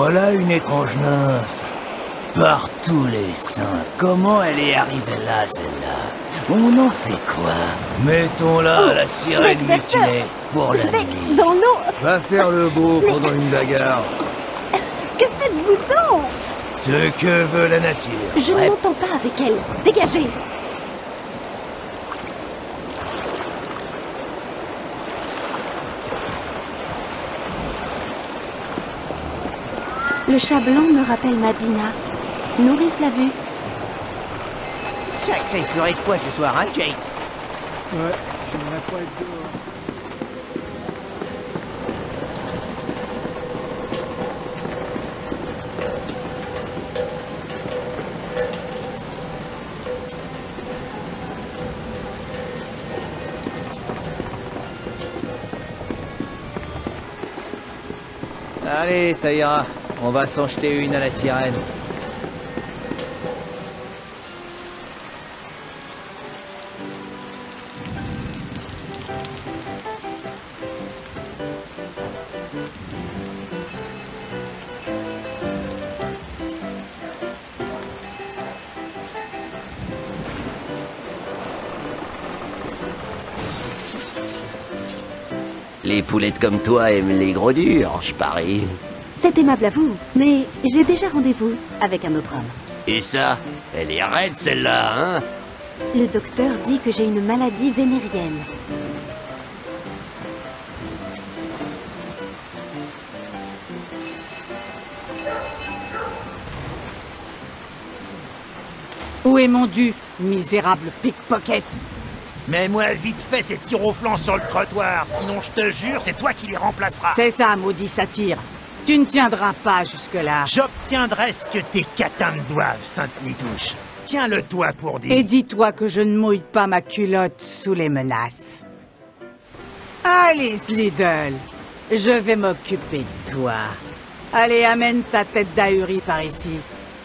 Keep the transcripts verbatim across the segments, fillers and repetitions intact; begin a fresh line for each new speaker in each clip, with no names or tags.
Voilà une étrange nymphe. Par tous les saints, comment elle est arrivée là, celle-là? On en fait quoi? Mettons-la
oh,
à la sirène mutilée pour la
Mais
nuit.
dans l'eau.
Va faire le beau
Mais...
pendant une bagarre.
Que faites-vous donc?
Ce que veut la nature.
Je
Ouais.
ne m'entends pas avec elle. Dégagez. Le chat blanc me rappelle Madina. Nourrice l'a vue.
Sacré purée de poids ce soir, hein, Jake?
Ouais, j'aimerais pas être dehors.
Allez, ça ira. On va s'en jeter une à la sirène.
Les poulettes comme toi aiment les gros durs, je parie.
C'est aimable à vous, mais j'ai déjà rendez-vous avec un autre homme.
Et ça, elle est raide celle-là, hein?
Le docteur dit que j'ai une maladie vénérienne.
Où est mon dû, misérable pickpocket?
Mets-moi vite fait ces tirs au flanc sur le trottoir, sinon je te jure, c'est toi qui les remplaceras.
C'est ça, maudit satire. Tu ne tiendras pas jusque-là.
J'obtiendrai ce que tes catins me doivent, Sainte Nitouche. Tiens-le-toi pour dire.
Et dis-toi que je ne mouille pas ma culotte sous les menaces. Allez, Slidle, je vais m'occuper de toi. Allez, amène ta tête d'ahuri par ici.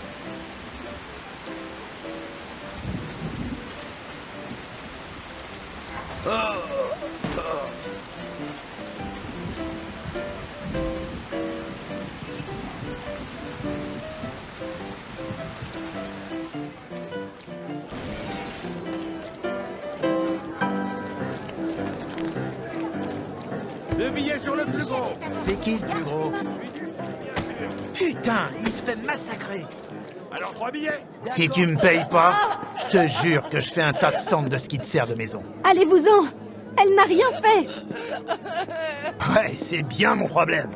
Deux billets sur le plus gros. C'est qui le plus gros? Putain, il se fait massacrer. Alors trois billets. Si tu me payes pas, je te jure que je fais un tas de cendres de ce qui te sert de maison.
Allez-vous-en! Elle n'a rien fait!
Ouais, c'est bien mon problème.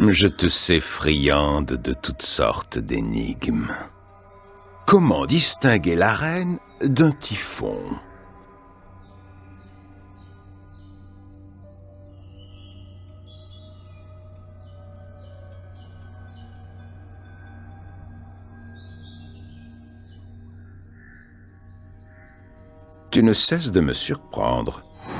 Je te sais friande de toutes sortes d'énigmes. Comment distinguer la reine d'un typhon? Tu ne cesses de me surprendre.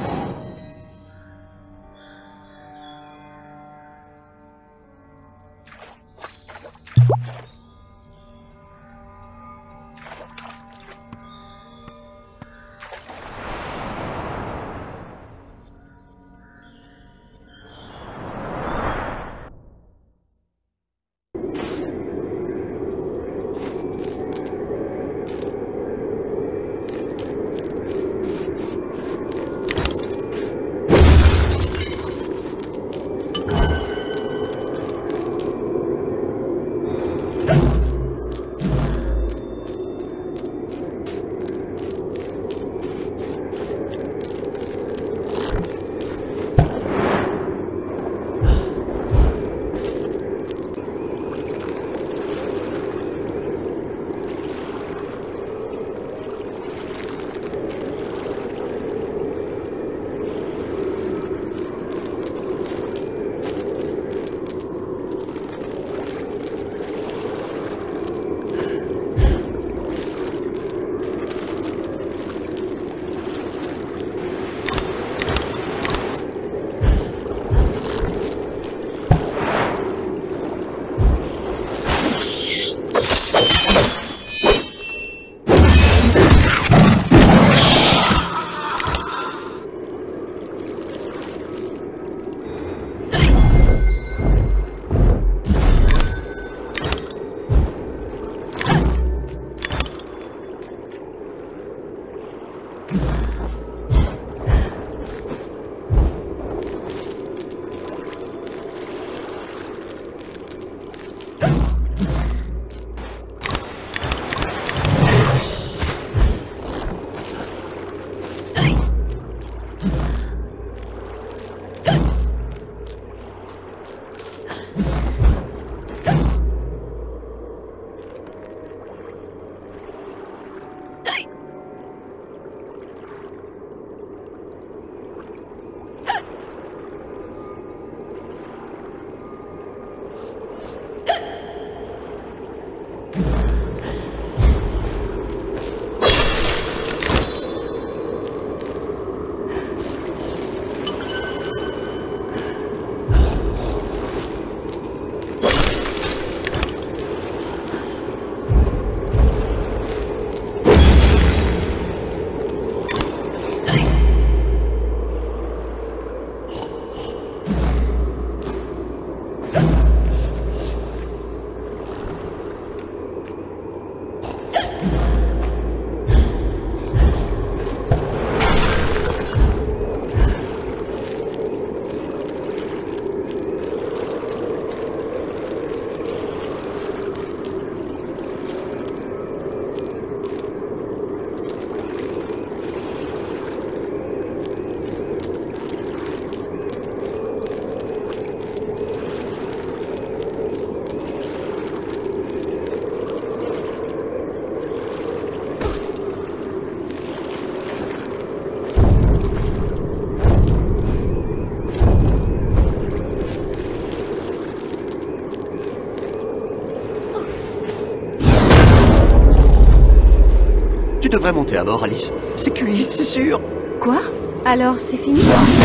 Tu devrais monter à bord, Alice. C'est cuit, c'est sûr.
Quoi? Alors, c'est fini?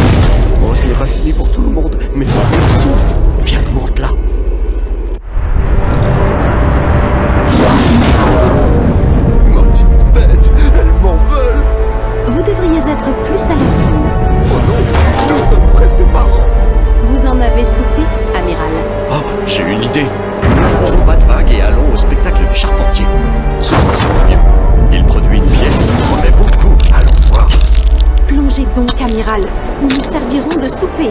Bon, ce n'est pas fini pour tout le monde, mais pour nous aussi. Viens, monte là. Maudite bête, elles m'en veulent.
Vous devriez être plus à l'aise.
Oh non, nous sommes presque parents.
Vous en avez soupé, amiral?
Ah, j'ai une idée. Ne faisons pas de vagues et allons au spectacle du charpentier. Ce sera sûrement bien. Il produit une pièce qui nous promet beaucoup. Allons voir.
Plongez donc, amiral. Nous nous servirons de souper.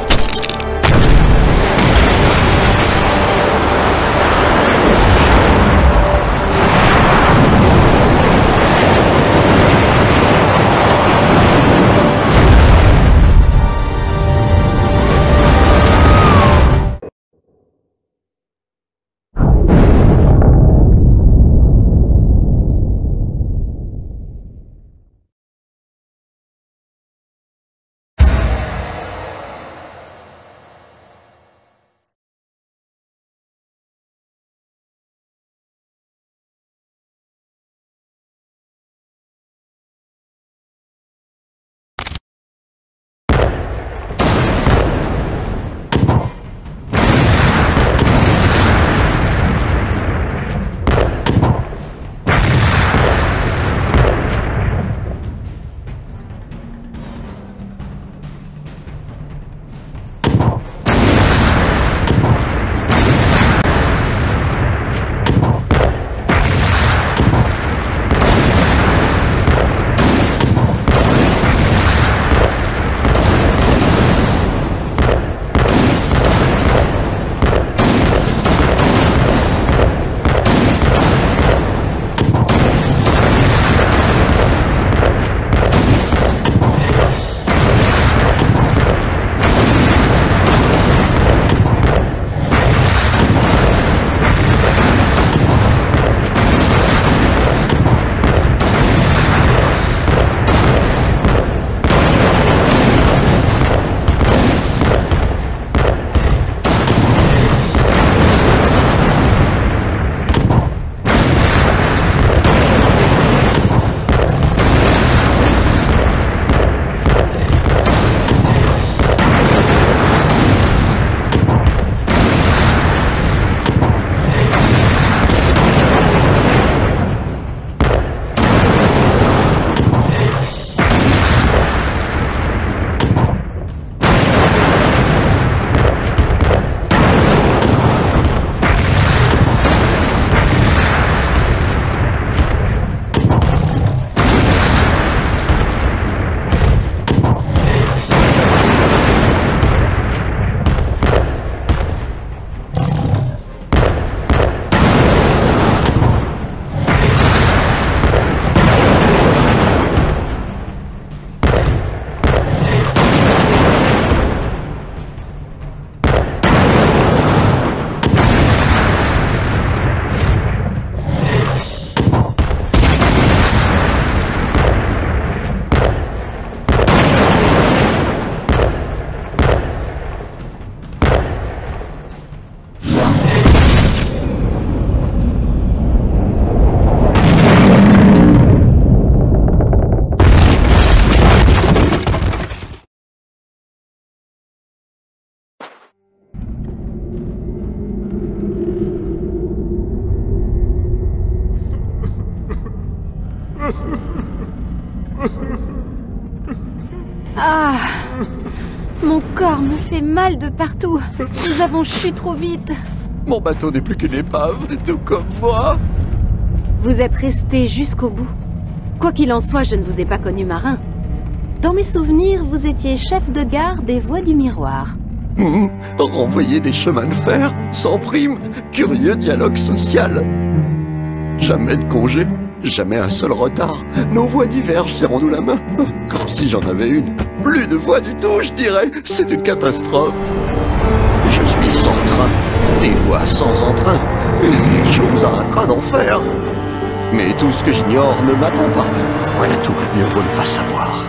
Ah, mon corps me fait mal de partout. Nous avons chuté trop vite.
Mon bateau n'est plus qu'une épave, tout comme moi.
Vous êtes resté jusqu'au bout. Quoi qu'il en soit, je ne vous ai pas connu marin. Dans mes souvenirs, vous étiez chef de gare des Voies du Miroir.
Mmh, renvoyer des chemins de fer, sans prime, curieux dialogue social. Jamais de congé, jamais un seul retard. Nos voies divergent, serrons-nous la main. Comme si j'en avais une. Plus de voies du tout, je dirais. C'est une catastrophe. Je suis sans train, des voies sans entrain, et ces choses à un train d'enfer. Mais tout ce que j'ignore ne m'attend pas. Voilà tout, mieux vaut ne pas savoir.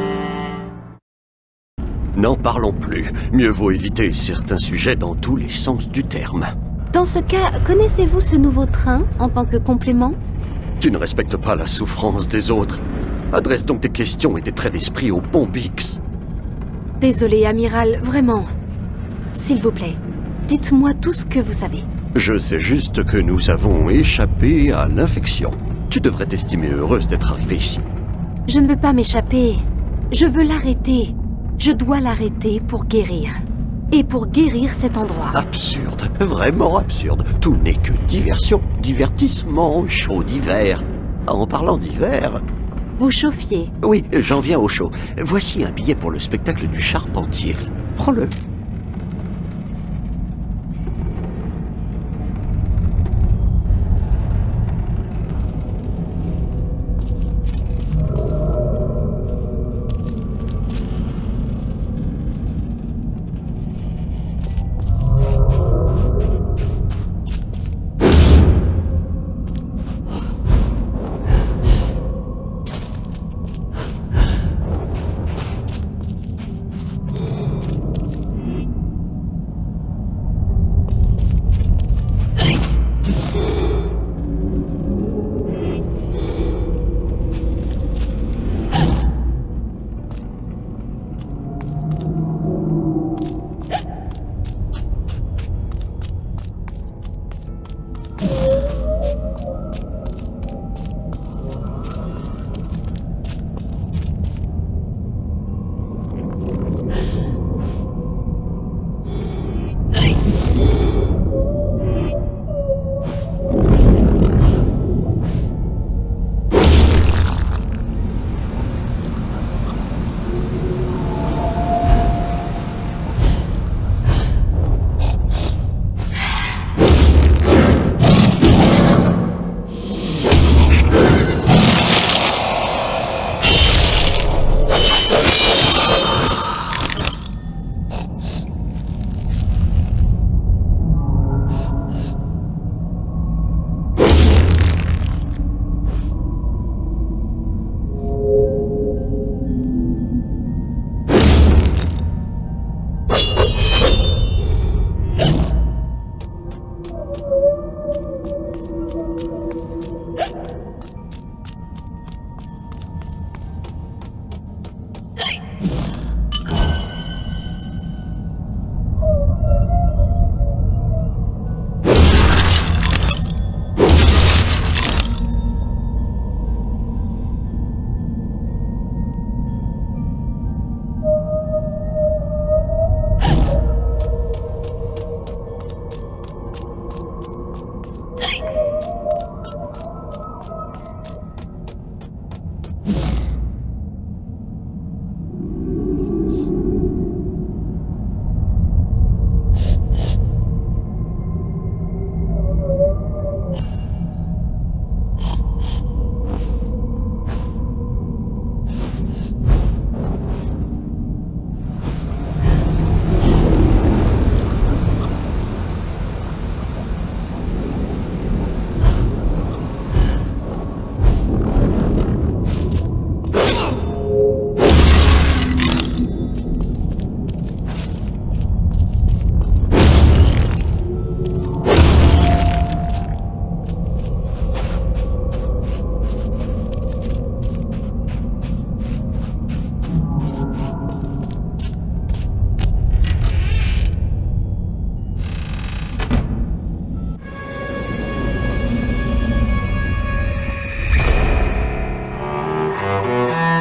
N'en parlons plus. Mieux vaut éviter certains sujets dans tous les sens du terme.
Dans ce cas, connaissez-vous ce nouveau train en tant que complément?
Tu ne respectes pas la souffrance des autres. Adresse donc tes questions et tes traits d'esprit au bon Bix.
Désolé, amiral, vraiment. S'il vous plaît, dites-moi tout ce que vous savez.
Je sais juste que nous avons échappé à l'infection. Tu devrais t'estimer heureuse d'être arrivée ici.
Je ne veux pas m'échapper. Je veux l'arrêter. Je dois l'arrêter pour guérir. Et pour guérir cet endroit.
Absurde, vraiment absurde. Tout n'est que diversion, divertissement, chaud d'hiver. En parlant d'hiver...
Vous chauffiez.
Oui, j'en viens au chaud. Voici un billet pour le spectacle du Charpentier. Prends-le.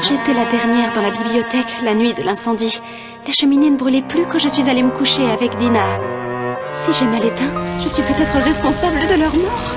J'étais la dernière dans la bibliothèque la nuit de l'incendie. La cheminée ne brûlait plus quand je suis allée me coucher avec Dina. Si j'ai mal éteint, je suis peut-être responsable de leur mort.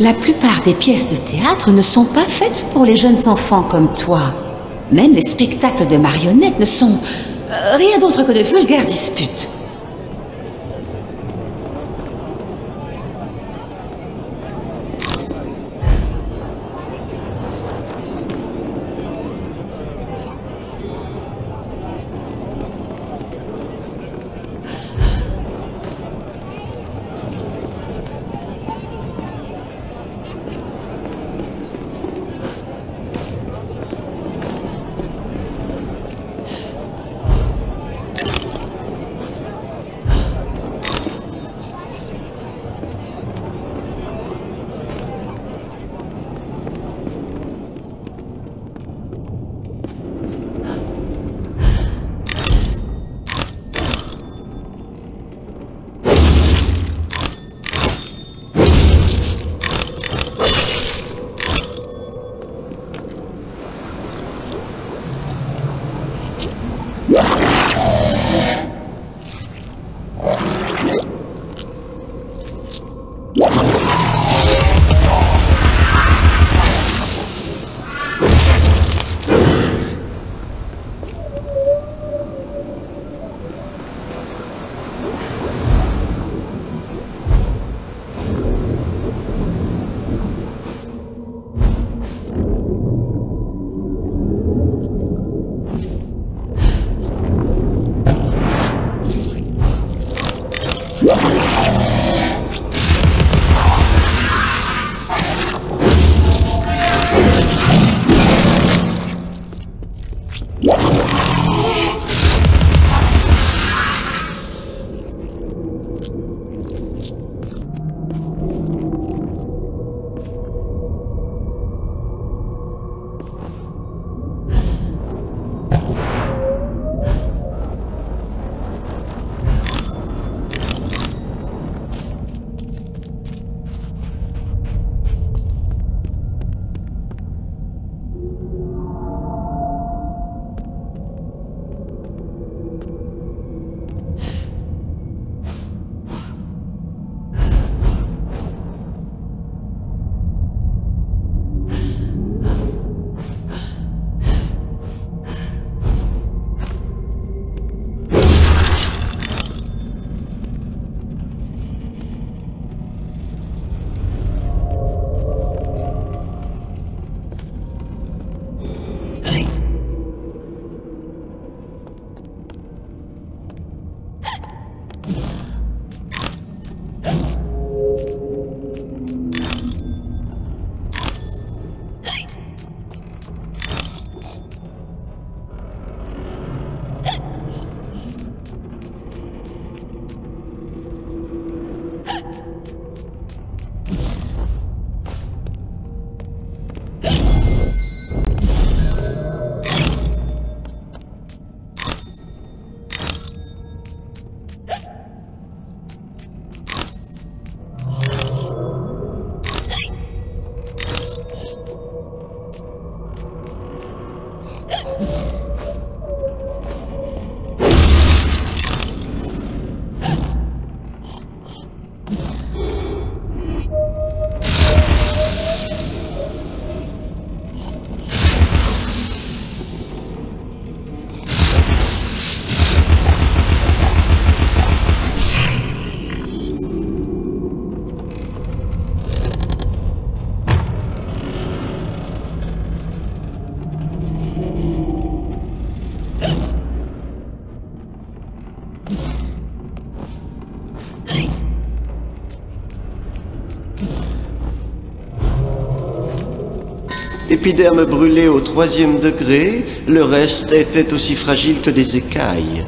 La plupart des pièces de théâtre ne sont pas faites pour les jeunes enfants comme toi. Même les spectacles de marionnettes ne sont euh, rien d'autre que de vulgaires disputes.
Épiderme brûlé au troisième degré, le reste était aussi fragile que des écailles.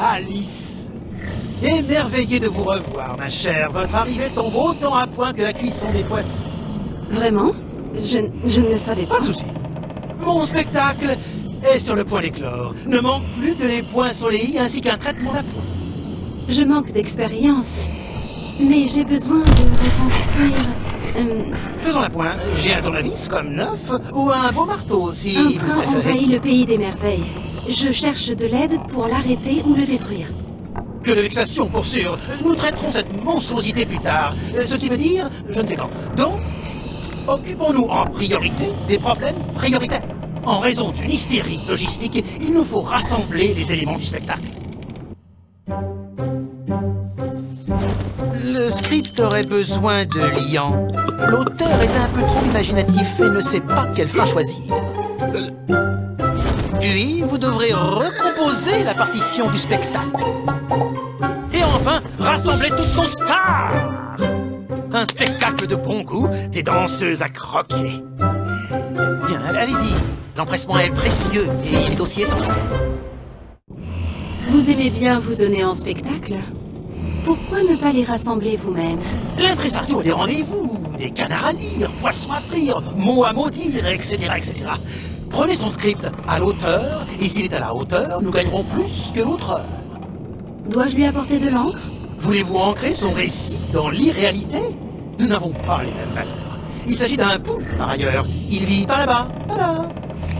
Alice. Émerveillé de vous revoir, ma chère. Votre arrivée tombe autant à point que la cuisson des poissons.
Vraiment? Je, je ne le savais pas.
Pas de souci. Mon spectacle est sur le point d'éclore. Ne manque plus que les points sur les i ainsi qu'un traitement d'appoint.
Je manque d'expérience, mais j'ai besoin de reconstruire... Euh,
Faisons la point. J'ai un tournevis comme neuf ou un beau marteau si
un
vous
train
préférez.
envahit le pays des merveilles. Je cherche de l'aide pour l'arrêter ou le détruire.
Que de vexation, pour sûr. Nous traiterons cette monstruosité plus tard. Ce qui veut dire, je ne sais quand. Donc, occupons-nous en priorité des problèmes prioritaires. En raison d'une hystérie logistique, il nous faut rassembler les éléments du spectacle. Le script aurait besoin de liant. L'auteur est un peu trop imaginatif et ne sait pas quelle fin choisir. Puis, vous devrez recomposer la partition du spectacle. Et enfin, rassembler toutes nos stars. Un spectacle de bon goût, des danseuses à croquer. Bien, allez-y. L'empressement est précieux et il est aussi essentiel.
Vous aimez bien vous donner en spectacle? Pourquoi ne pas les rassembler vous-même?
L'impresario a des rendez-vous, des canards à lire, poissons à frire, mots à maudire, et cetera, et cetera. Prenez son script à l'auteur, et s'il est à la hauteur, nous gagnerons plus que l'auteur.
Dois-je lui apporter de l'encre?
Voulez-vous ancrer son récit dans l'irréalité? Nous n'avons pas les mêmes valeurs. Il s'agit d'un poule, par ailleurs. Il vit par là-bas, par là.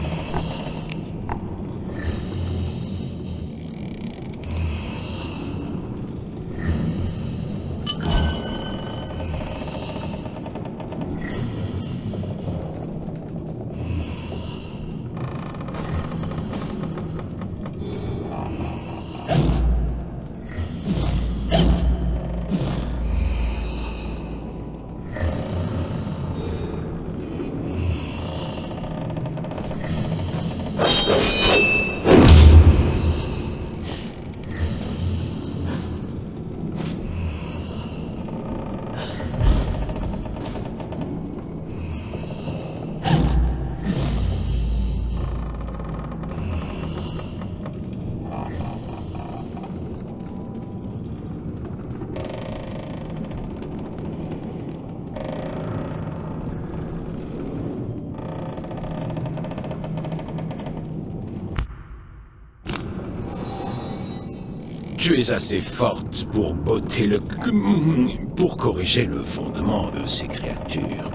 Tu es assez forte pour botter le... pour corriger le fondement de ces créatures.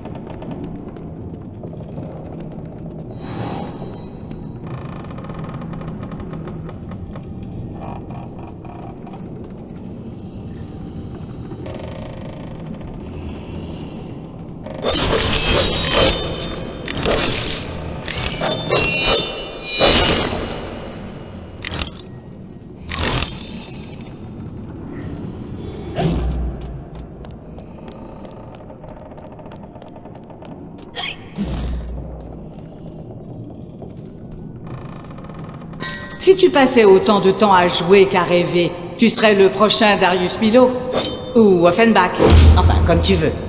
Si tu passais autant de temps à jouer qu'à rêver, tu serais le prochain Darius Milhaud. Ou Offenbach. Enfin, comme tu veux.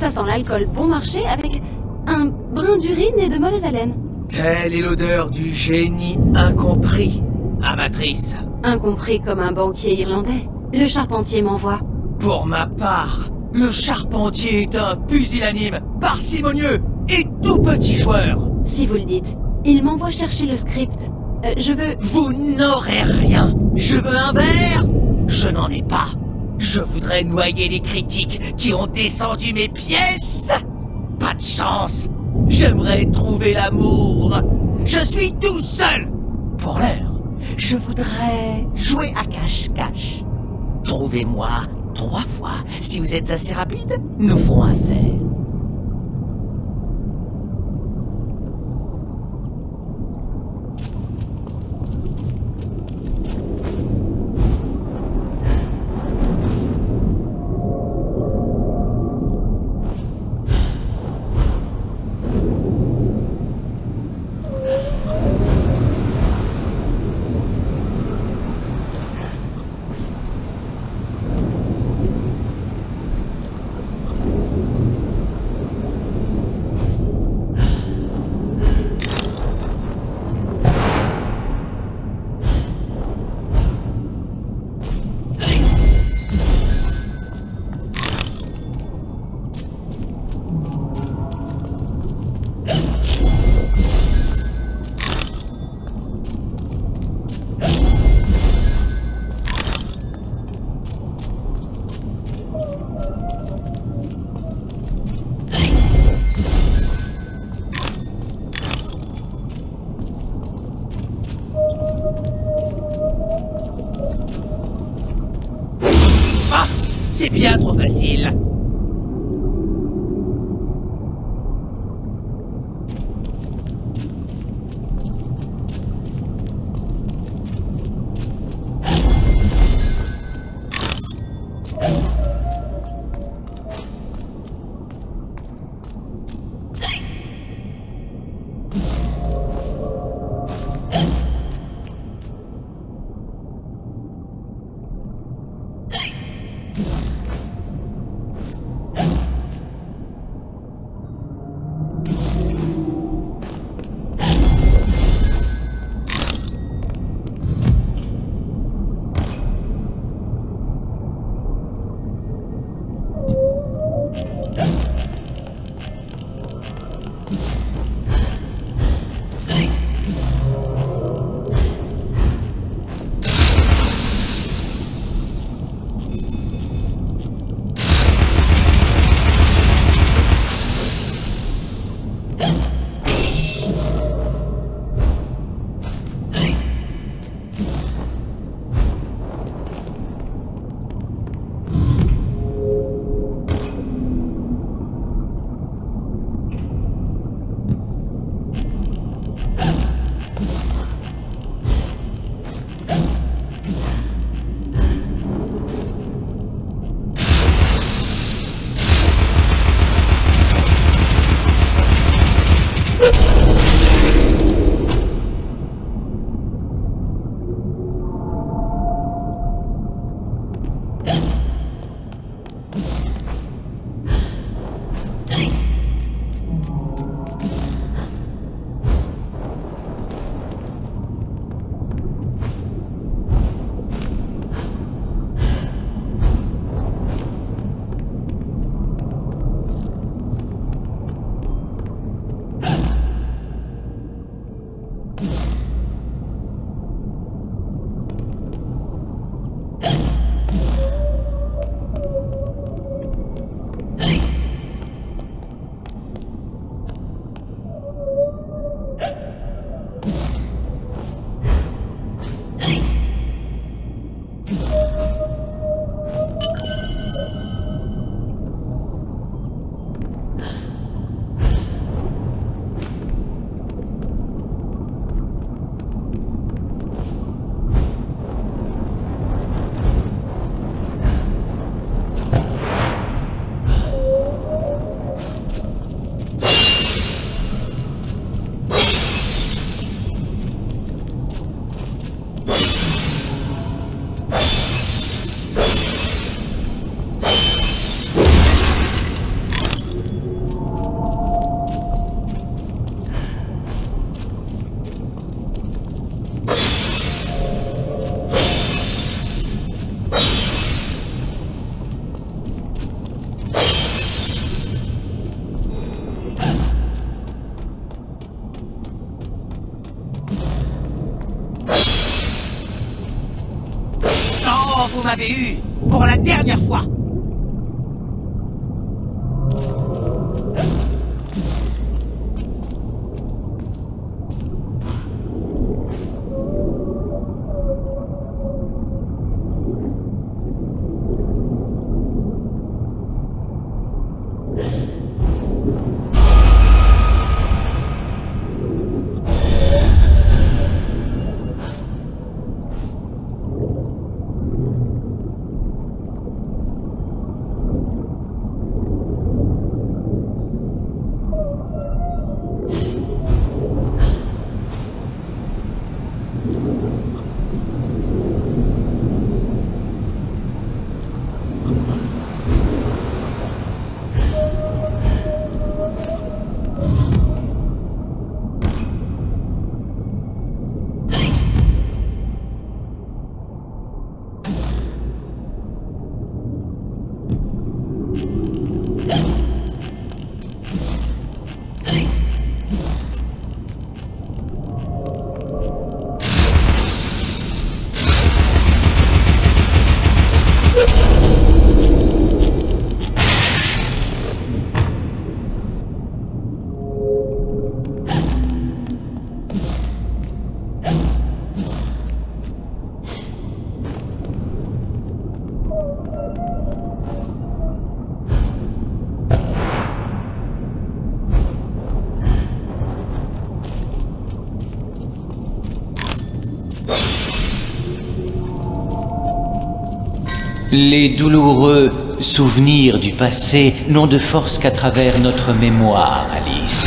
Ça sent l'alcool bon marché avec un brin d'urine et de mauvaise haleine.
Telle est l'odeur du génie incompris, amatrice.
Incompris comme un banquier irlandais. Le charpentier m'envoie.
Pour ma part, le charpentier est un pusillanime, parcimonieux et tout petit joueur.
Si vous le dites. Il m'envoie chercher le script. Euh, je veux...
Vous n'aurez rien. Je veux un verre. Je n'en ai pas. Je voudrais noyer les critiques qui ont descendu mes pièces. Pas de chance. J'aimerais trouver l'amour. Je suis tout seul. Pour l'heure, je voudrais jouer à cache-cache. Trouvez-moi trois fois. Si vous êtes assez rapide, nous ferons affaire. C'est bien trop facile. vous m'avez eu, pour la dernière fois.
Les douloureux souvenirs du passé n'ont de force qu'à travers notre mémoire, Alice.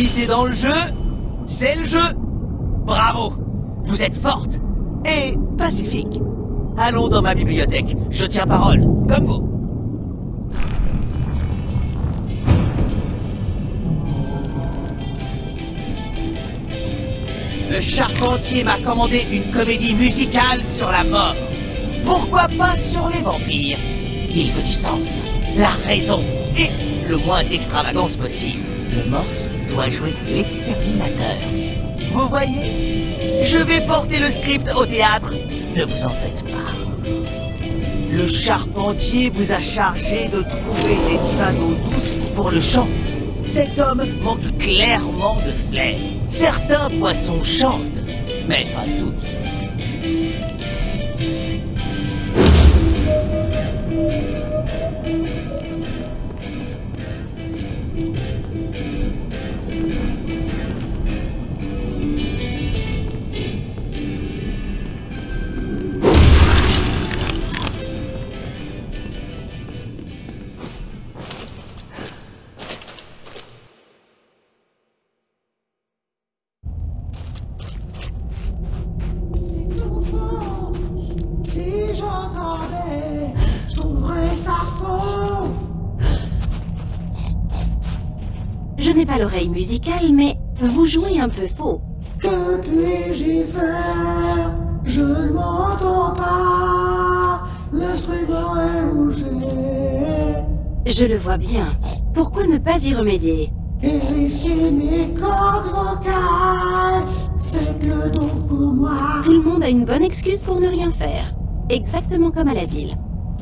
c'est dans le jeu, c'est le jeu. Bravo, vous êtes forte et pacifique. Allons dans ma bibliothèque, je tiens parole, comme vous. Le charpentier m'a commandé une comédie musicale sur la mort. Pourquoi pas sur les vampires? Il veut du sens, la raison et le moins d'extravagance possible. Le morse doit jouer l'exterminateur. Vous voyez? Je vais porter le script au théâtre, ne vous en faites pas. Le charpentier vous a chargé de trouver des divins d'eau douce pour le chant. Cet homme manque clairement de flair. Certains poissons chantent, mais pas tous.
Je n'ai pas l'oreille musicale, mais vous jouez un peu faux.
Que puis-je y faire? Je ne m'entends pas. L'instrument est bougé.
Je le vois bien. Pourquoi ne pas y remédier?
Et risquer mes cordes vocales. Faites-le donc pour moi.
Tout le monde a une bonne excuse pour ne rien faire. Exactement comme à l'asile.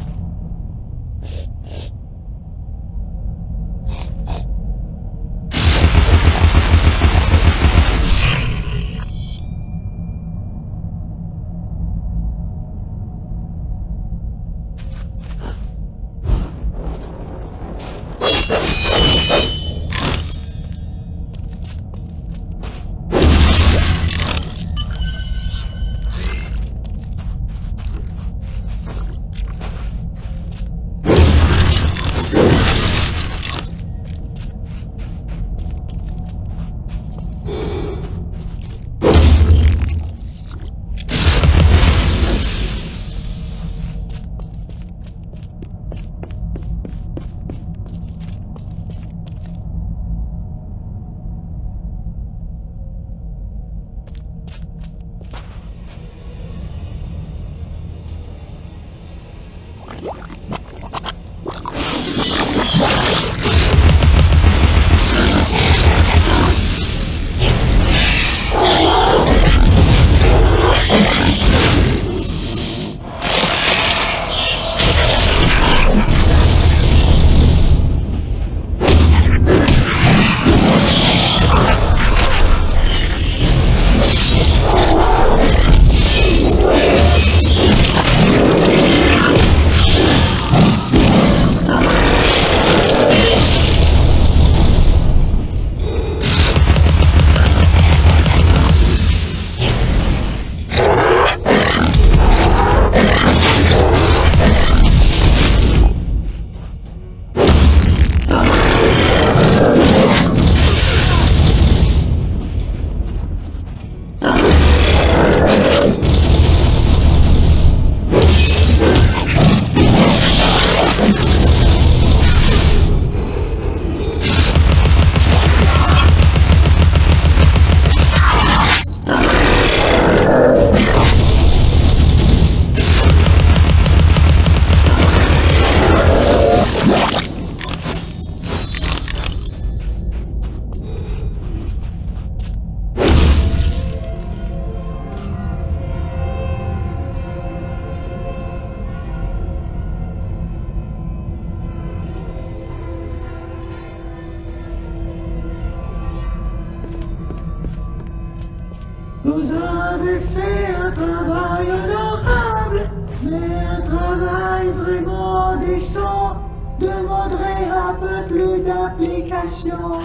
Vous avez fait un travail honorable, mais un travail vraiment décent demanderait un peu plus d'application.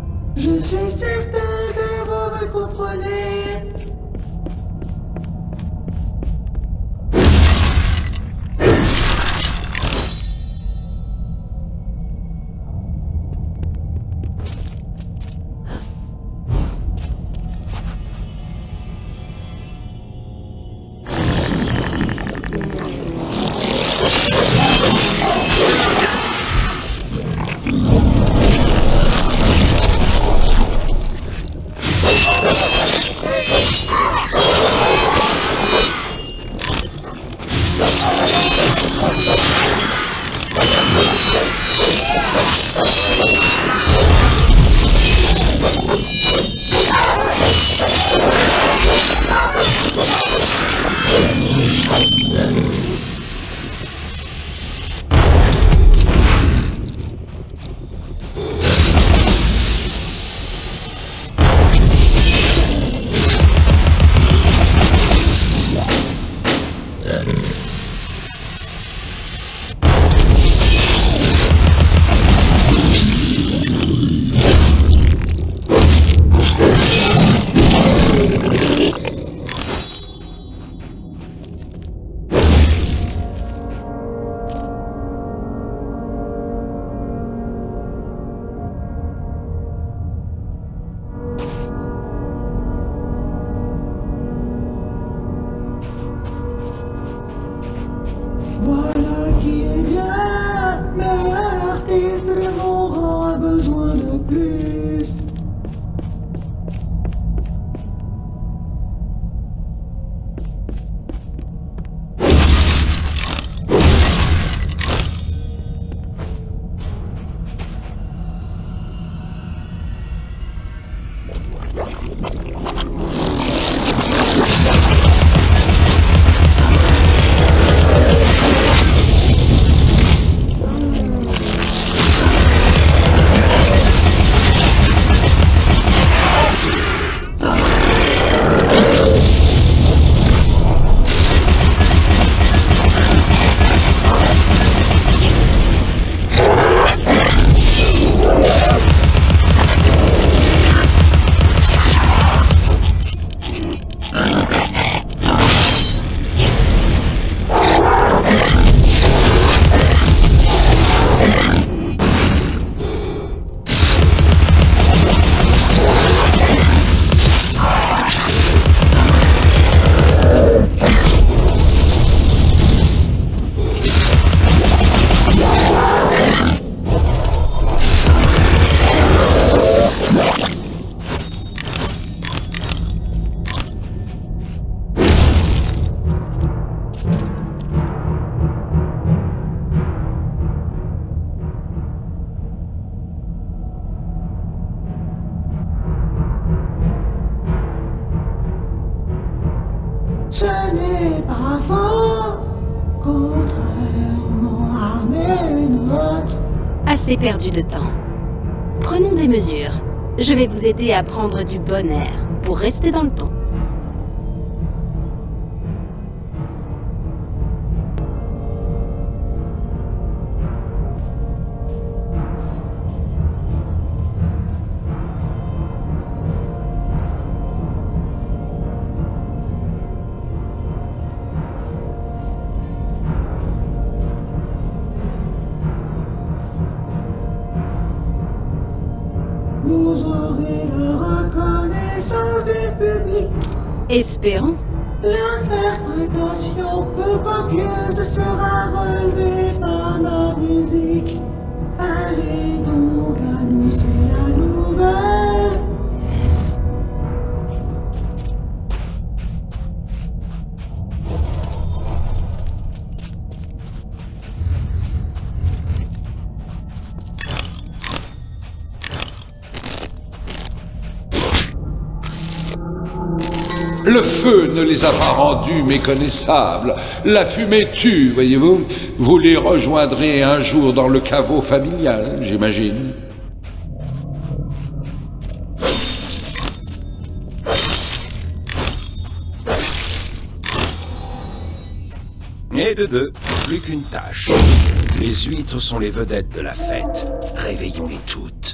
Je suis certain que vous me comprenez. Ce n'est pas faux, contrairement à mes notes.
Assez perdu de temps. Prenons des mesures. Je vais vous aider à prendre du bon air, pour rester dans le temps.
Vous aurez la reconnaissance du public.
Espérons.
L'interprétation peu copieuse sera relevée par ma musique. Allez donc annoncer la nouvelle.
Le feu ne les a pas rendus méconnaissables. La fumée tue, voyez-vous. Vous les rejoindrez un jour dans le caveau familial, j'imagine.
Et de deux, plus qu'une tâche. Les huîtres sont les vedettes de la fête. Réveillons-les toutes.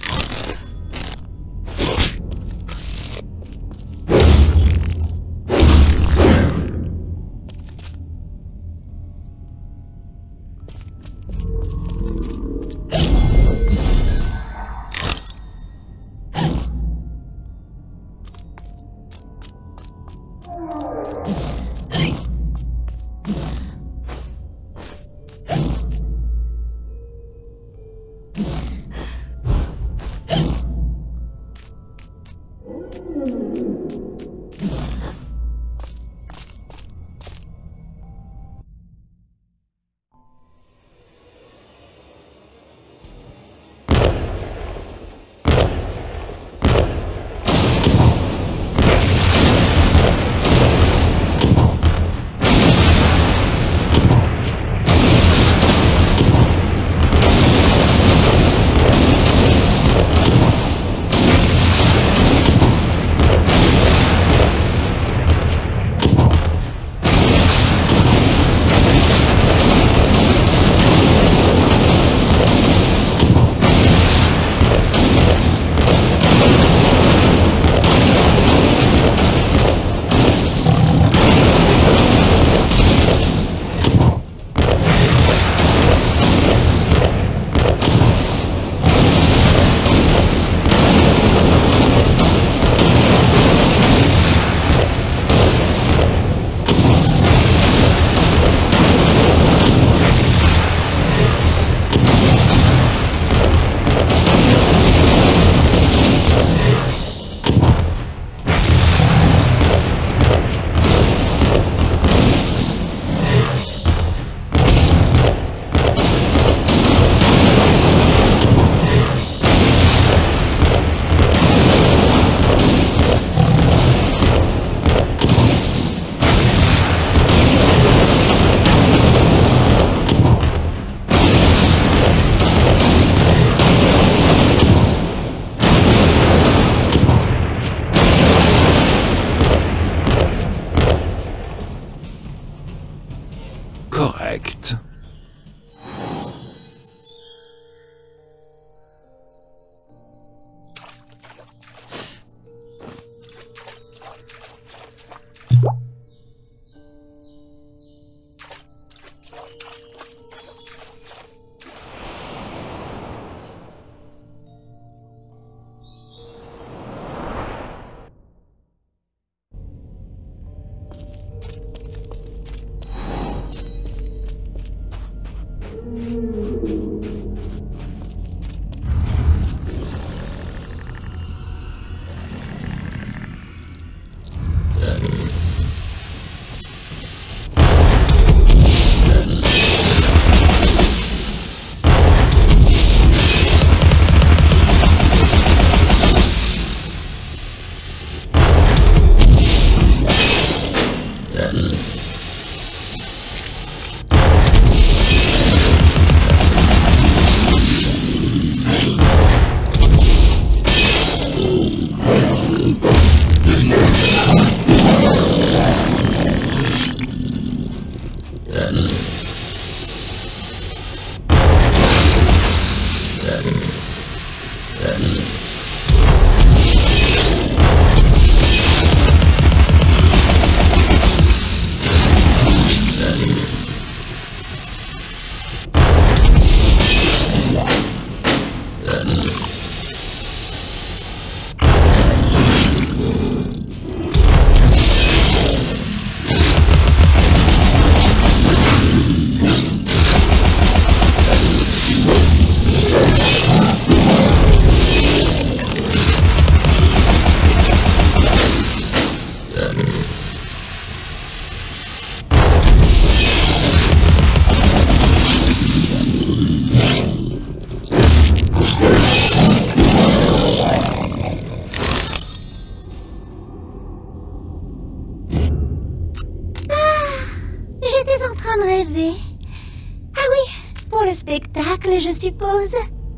Ah oui, pour le spectacle, je suppose.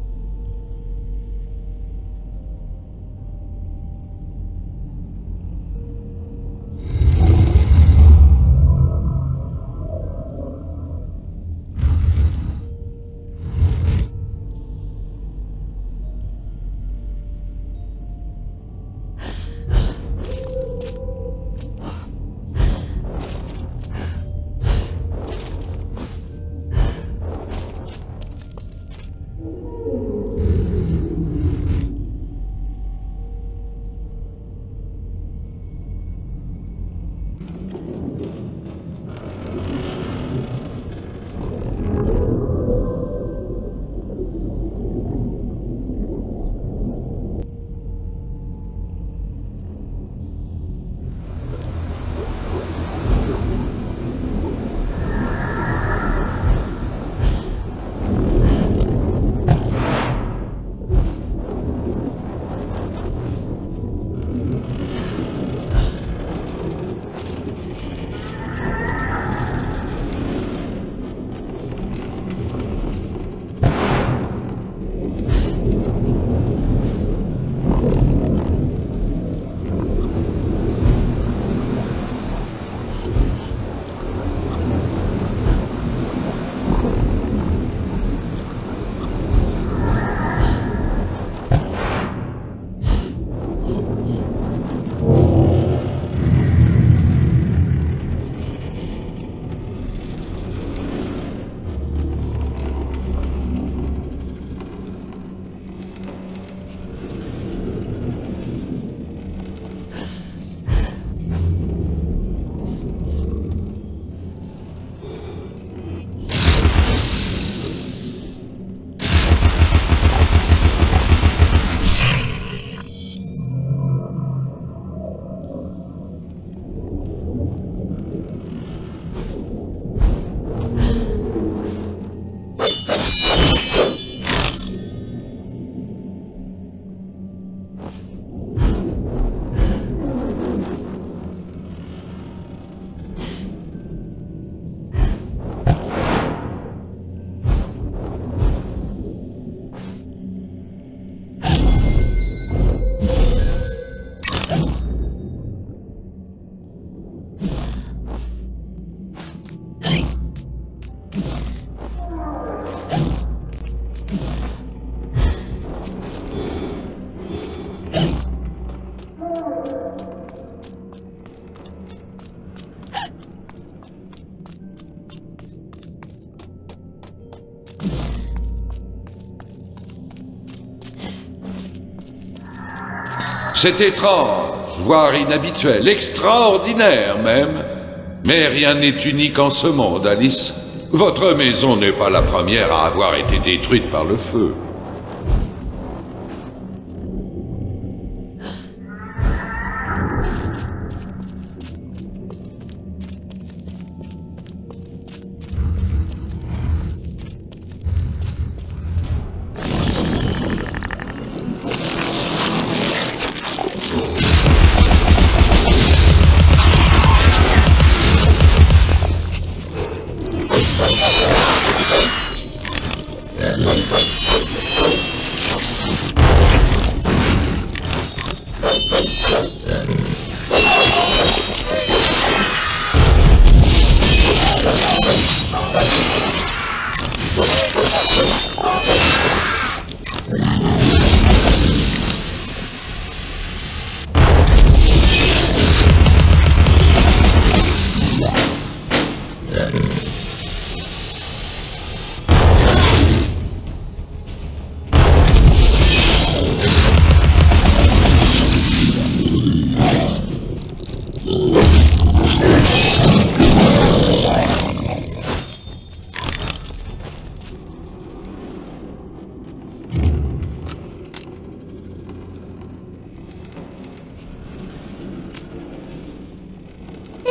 C'est étrange, voire inhabituel, extraordinaire même. Mais rien n'est unique en ce monde, Alice. Votre maison n'est pas la première à avoir été détruite par le feu.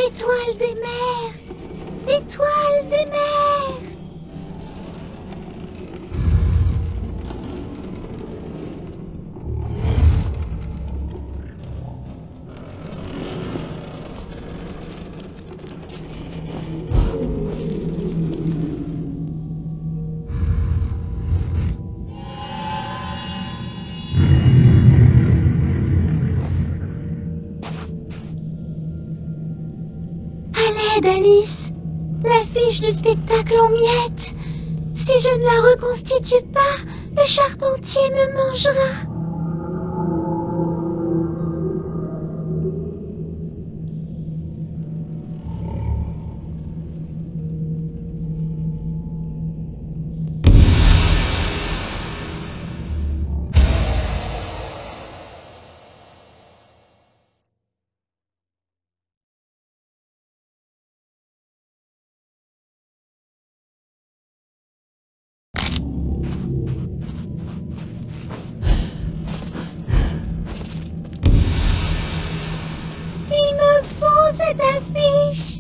Étoile des mers! Étoile des mers! Alice, l'affiche du spectacle en miettes. Si je ne la reconstitue pas, le charpentier me mangera. Il me faut cette affiche.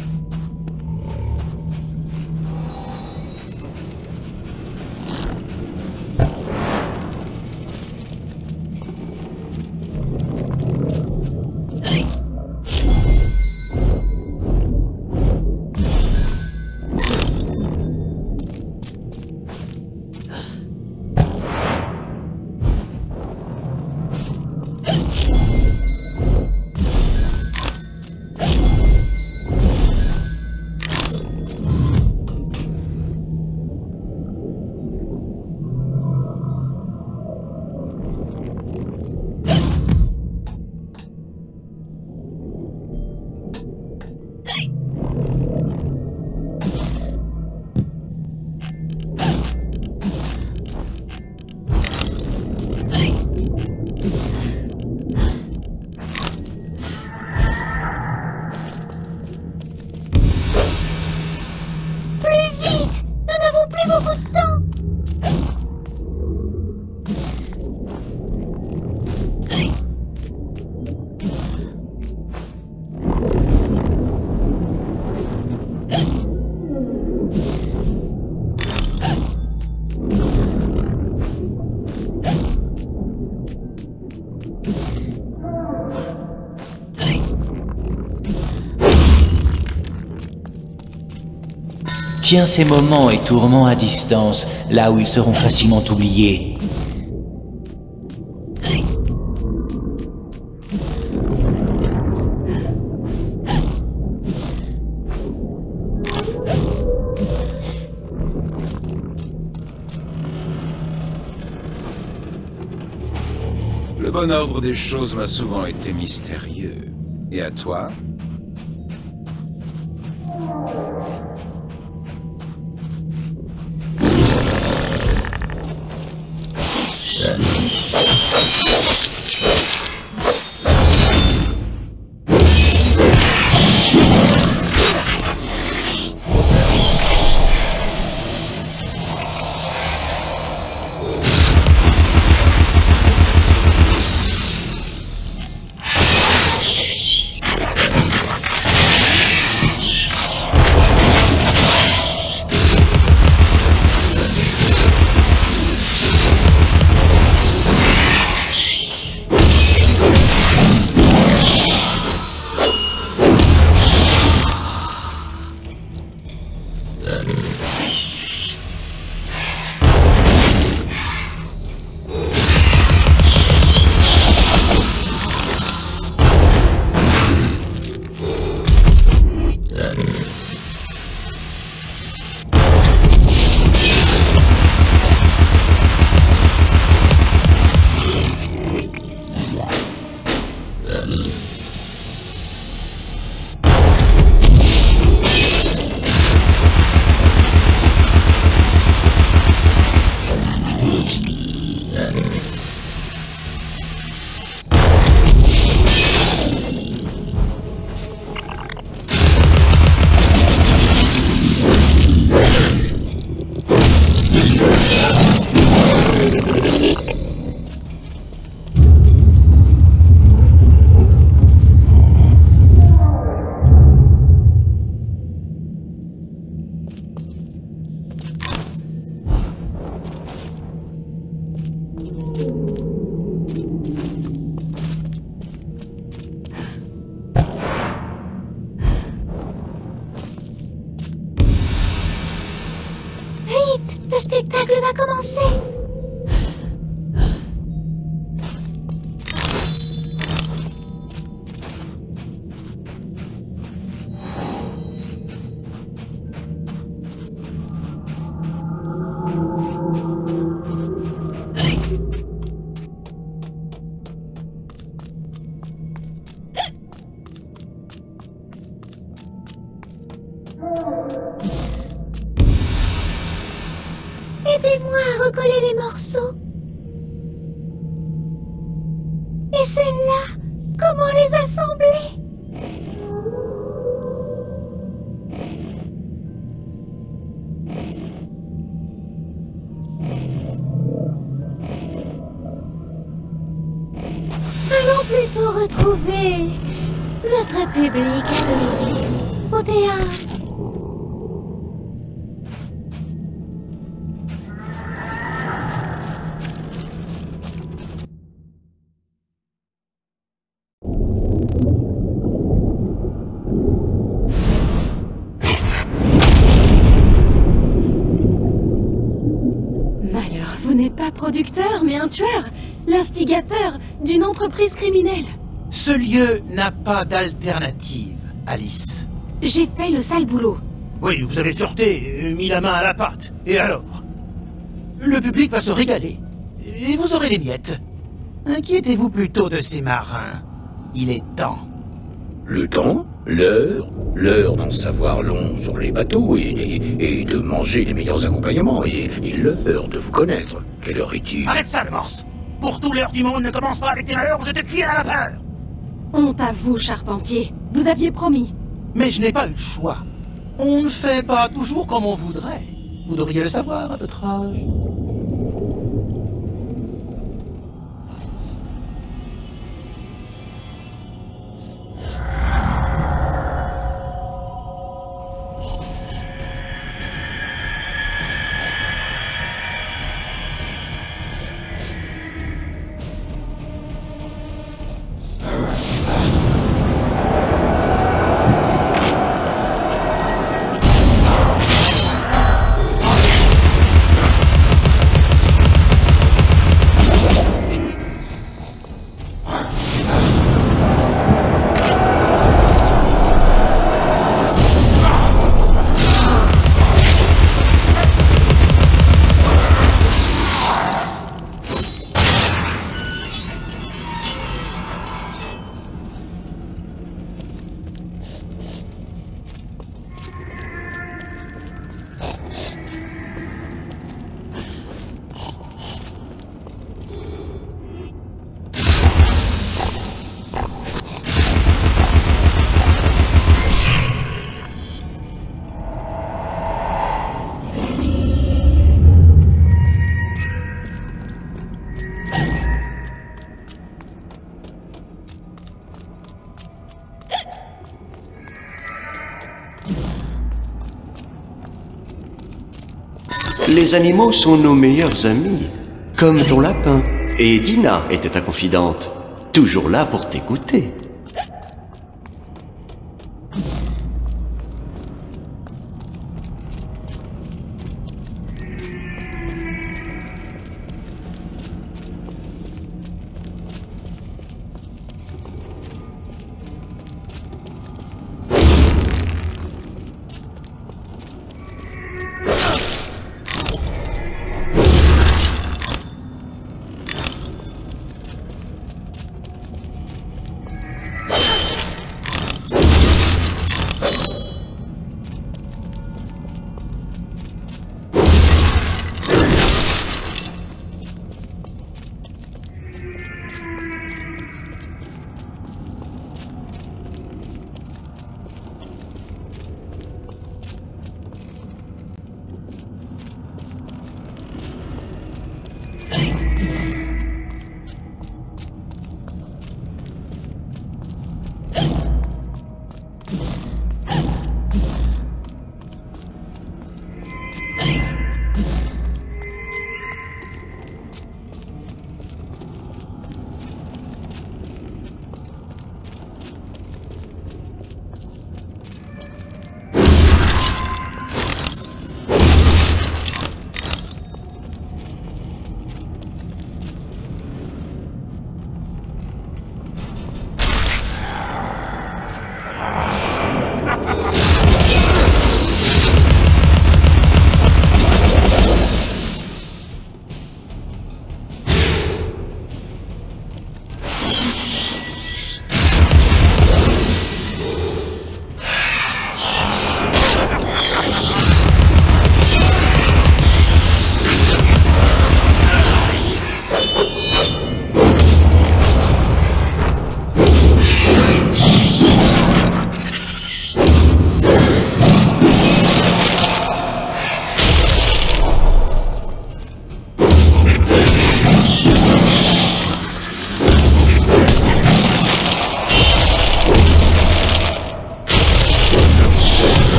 Tiens ces moments et tourments à distance, là où ils seront facilement oubliés.
Le bon ordre des choses m'a souvent été mystérieux. Et à toi ?
spectacle va commencer. Aidez-moi à recoller les morceaux. Et celles-là, comment les assembler? Allons plutôt retrouver notre public adoré au théâtre.
Vous n'êtes pas producteur, mais un tueur, l'instigateur d'une entreprise criminelle.
Ce lieu n'a pas d'alternative, Alice.
J'ai fait le sale boulot.
Oui, vous avez sûreté, mis la main à la pâte. Et alors? Le public va se régaler. Et vous aurez les miettes. Inquiétez-vous plutôt de ces marins. Il est temps.
Le temps? L'heure? L'heure d'en savoir long sur les bateaux et, et, et de manger les meilleurs accompagnements et, et l'heure de vous connaître. Quelle heure est-il?
Arrête ça, le morse! Pour tout l'heure du monde, ne commence pas avec des malheurs ou je te cuire à la vapeur!
Honte à vous, Charpentier. Vous aviez promis.
Mais je n'ai pas eu le choix. On ne fait pas toujours comme on voudrait. Vous devriez le savoir à votre âge.
Les animaux sont nos meilleurs amis, comme ton lapin. Et Dina était ta confidente, toujours là pour t'écouter.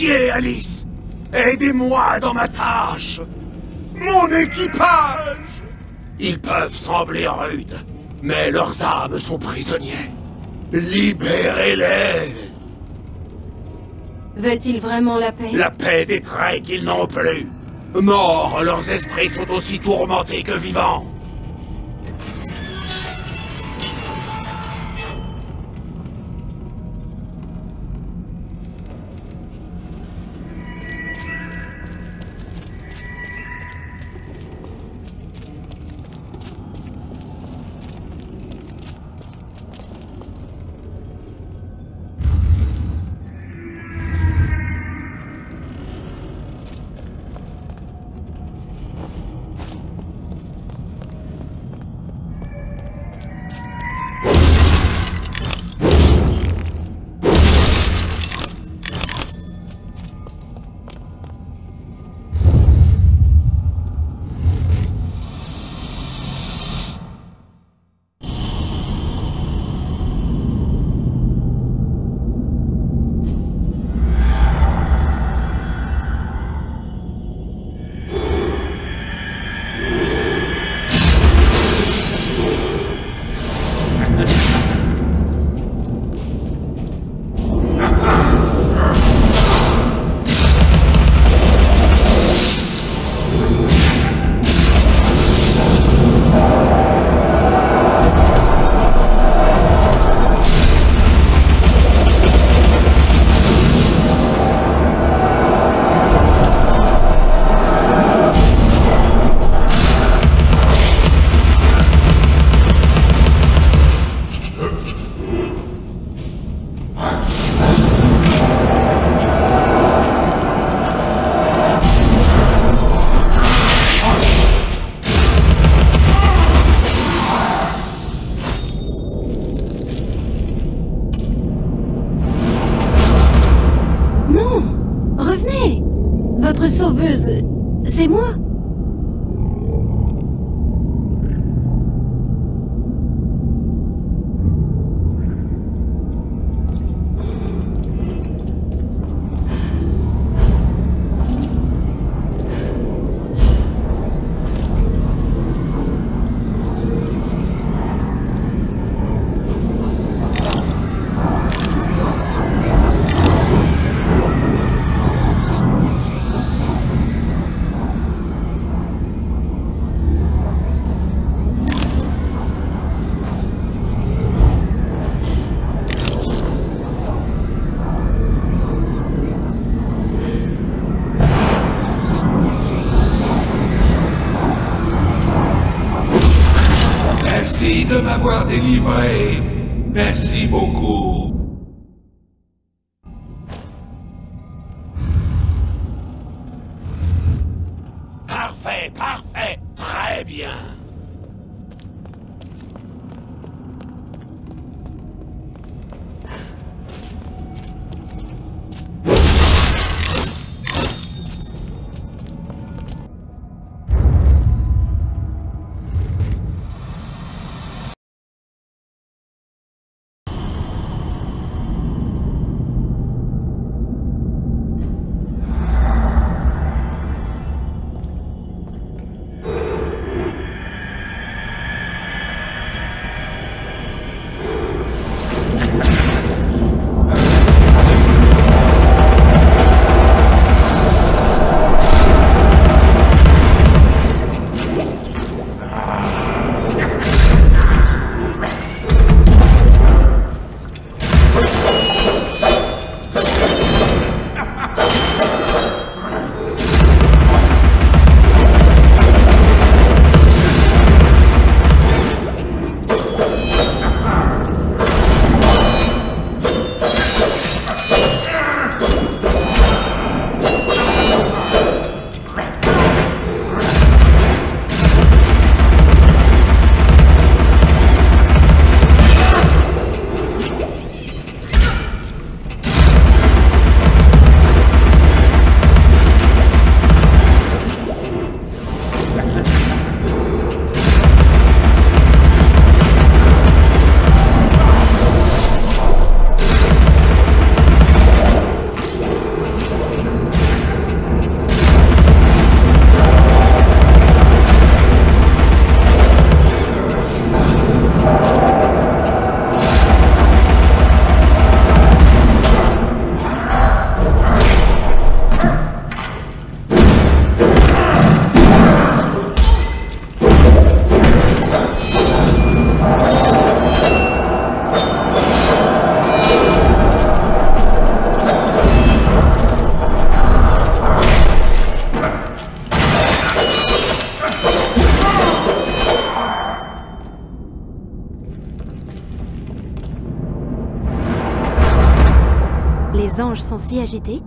pitié, Alice! Aidez-moi dans ma tâche! Mon équipage! Ils peuvent sembler rudes, mais leurs âmes sont prisonniers. Libérez-les!
Veulent-ils vraiment la paix?
La paix des traits qu'ils n'ont plus. Morts, leurs esprits sont aussi tourmentés que vivants.
Votre sauveuse, c'est moi.
Merci de m'avoir délivré. Merci beaucoup.
Parfait, parfait, très bien.
sont si agités?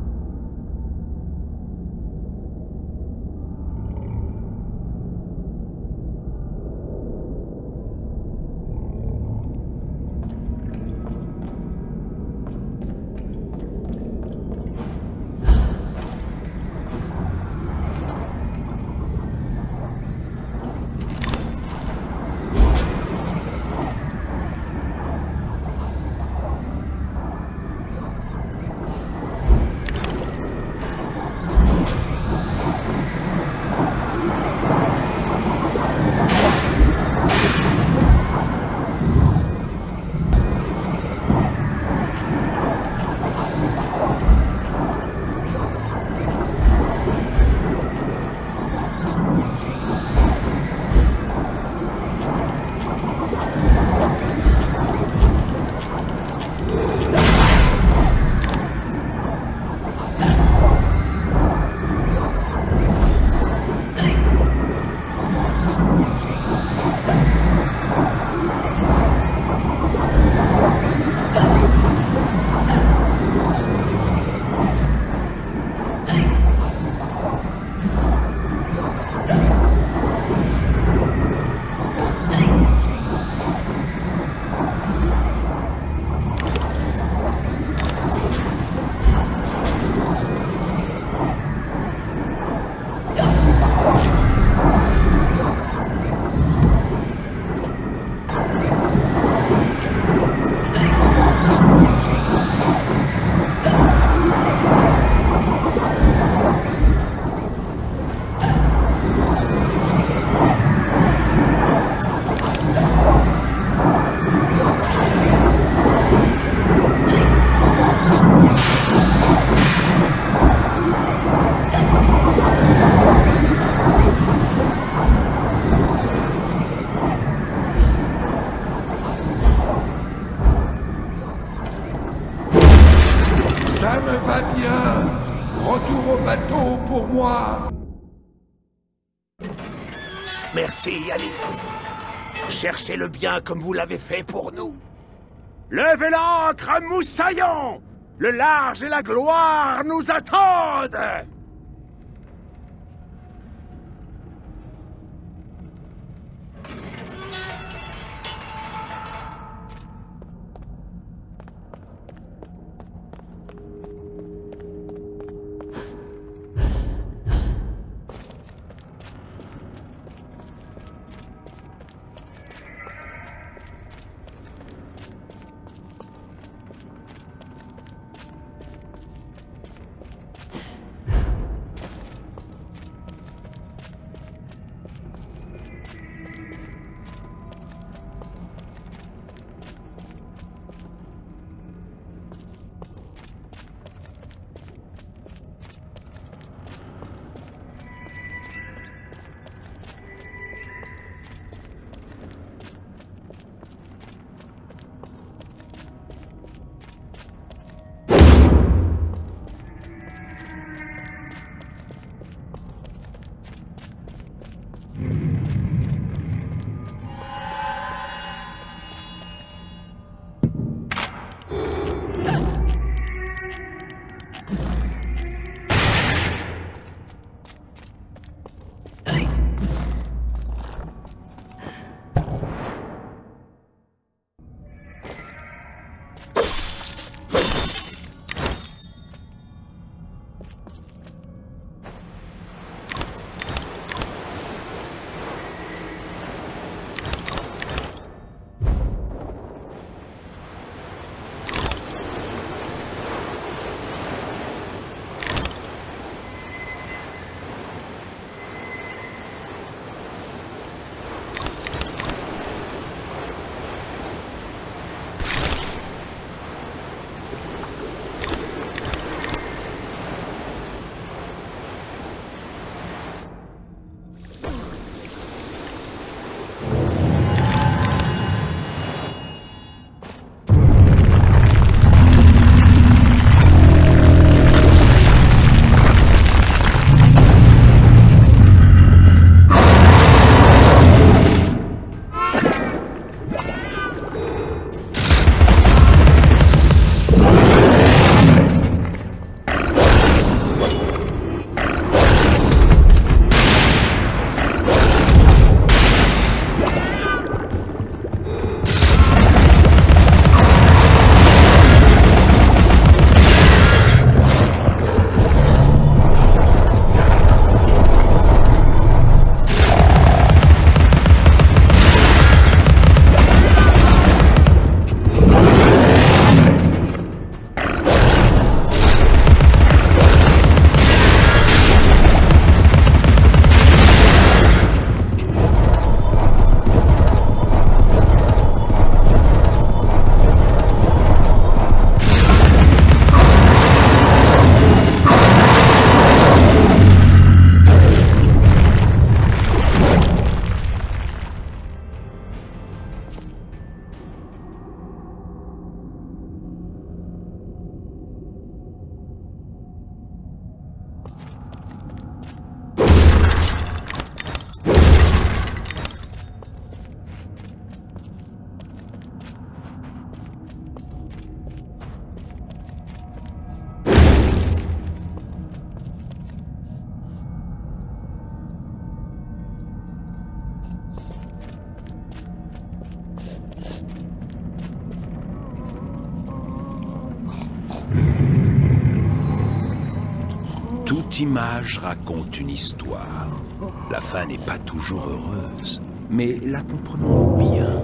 Ça me va bien. Retour au bateau pour moi.
Merci, Alice. Cherchez-le bien comme vous l'avez fait pour nous. Levez l'ancre, moussaillons! Le large et la gloire nous attendent!
images racontent une histoire. La fin n'est pas toujours heureuse, mais la comprenons bien.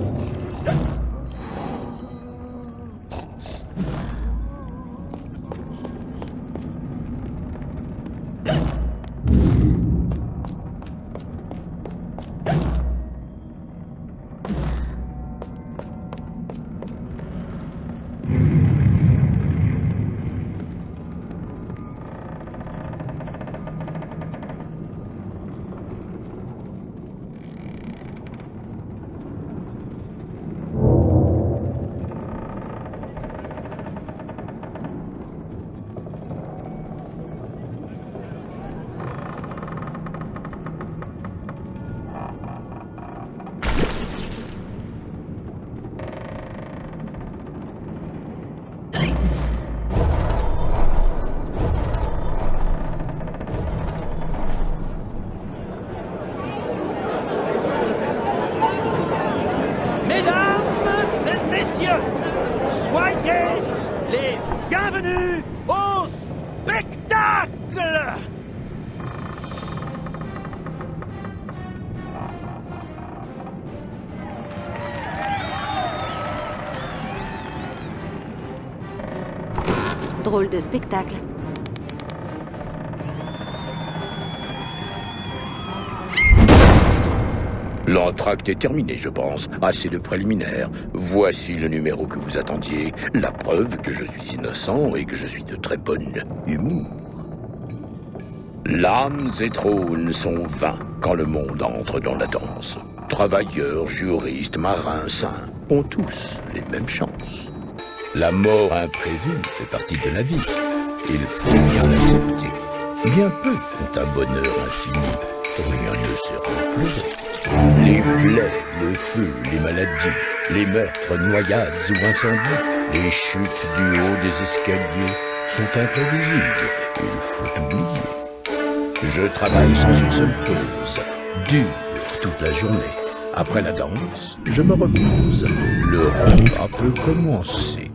Soyez les bienvenus au spectacle!
Drôle de spectacle.
L'entracte est terminé, je pense. Assez de préliminaires. Voici le numéro que vous attendiez. La preuve que je suis innocent et que je suis de très bon humour. Lames et trônes sont vains quand le monde entre dans la danse. Travailleurs, juristes, marins, saints ont tous les mêmes chances. La mort imprévue fait partie de la vie. Il faut bien l'accepter. Bien peu ont un bonheur infini. Rien ne sera plus. Les plaies, le feu, les maladies, les meurtres, noyades ou incendies, les chutes du haut des escaliers sont imprévisibles. Il faut oublier. Je travaille sans une seule pause, dure toute la journée. Après la danse, je me repose. Le repas peut commencer.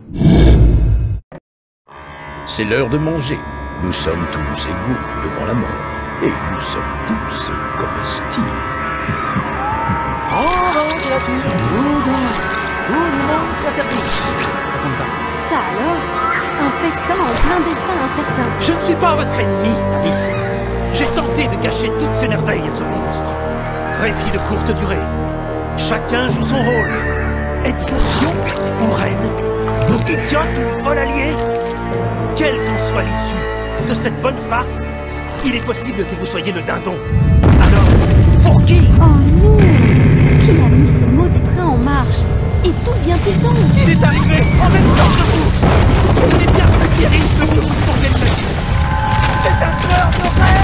C'est l'heure de manger. Nous sommes tous égaux devant la mort. Et nous sommes tous comestibles.
En revanche, la tour, tout doux, tout le monde sera servi.
Ça alors? Un festin en plein destin incertain.
Je ne suis pas votre ennemi, Alice. J'ai tenté de cacher toutes ces merveilles à ce monstre. Répit de courte durée. Chacun joue son rôle. Êtes-vous pion ou reine? Idiote ou folle alliée? Quelle qu'en soit l'issue de cette bonne farce, il est possible que vous soyez le dindon. Alors, pour qui?
Oh non! Qui a mis ce maudit train en marche? Et d'où vient-il donc?
Il est arrivé en même temps que vous! Il est bien ce qui arrive que nous vous tombez le maquis. C'est un tueur de rêve!